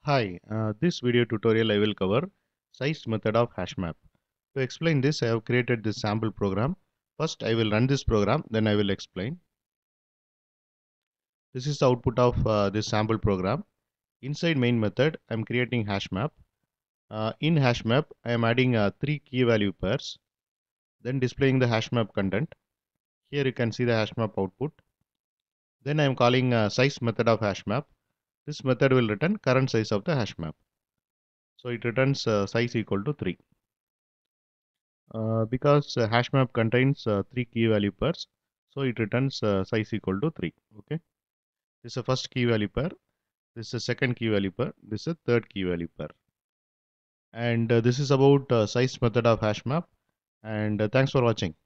Hi, this video tutorial I will cover size method of hash map. To explain this, I have created this sample program. First, I will run this program, then I will explain. This is the output of this sample program. Inside main method, I am creating hash map. In hash map, I am adding three key value pairs, then displaying the hash map content. Here you can see the hash map output. Then I am calling size method of hash map. This method will return current size of the hash map. So it returns size equal to 3. Because hash map contains three key value pairs, so it returns size equal to 3. Okay, this is the first key value pair, this is the second key value pair, this is the third key value pair. And this is about size method of hash map. And thanks for watching.